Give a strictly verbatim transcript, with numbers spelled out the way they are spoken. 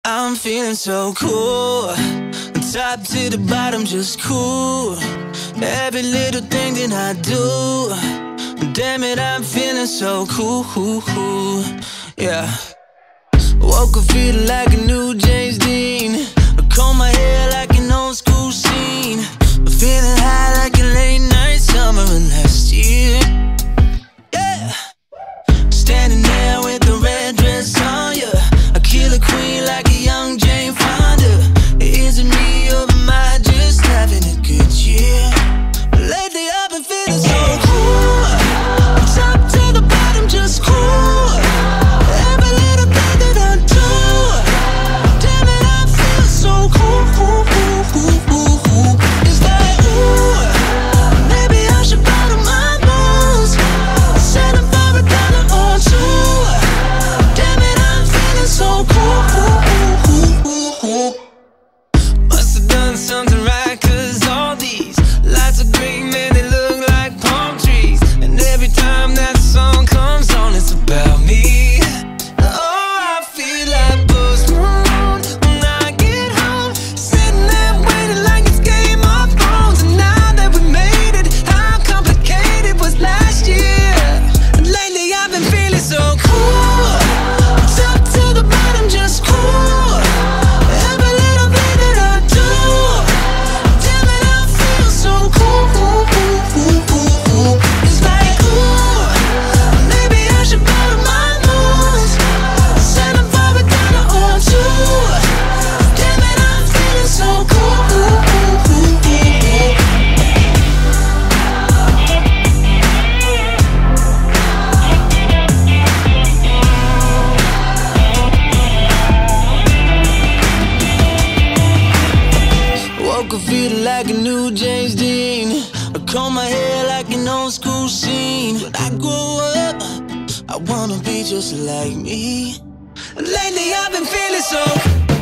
I'm feeling so cool, top to the bottom, just cool. Every little thing that I do, damn it, I'm feeling so cool. Yeah. Woke up feeling like a new James Dean. I comb my hair like an old school scene. Feeling high like a late night summer of last year. Yeah. Standing there with the red dress on, yeah. I kill a queen like a young Jane Fonda. Is it me or am I just having a good year? Lately I've been feeling so cool, top to the bottom, just cool. Every little thing that I do, damn it, I feel so cool. It's like, ooh, maybe I should bottle my moves, selling for a dollar or two. Damn it, I'm feeling so cool. Must have done something right, cause all these lights are green, man, they look like palm trees. And every time that song comes on, it's about me. Oh, I feel like Post Malone when I get home, sitting there waiting like it's Game of Thrones. And now that we made it, how complicated was last year? And lately I've been feeling so cool, top to the bottom, just cool. Every little thing that I do, damn it, I feel so cool. It's like, ooh, maybe I should bottle my moves, selling for a dollar or two. Damn it, I'm feeling so cool. Woke up feeling like a new James Dean. I comb my hair like an old school scene. When I grow up, I wanna be just like me. Lately I've been feeling so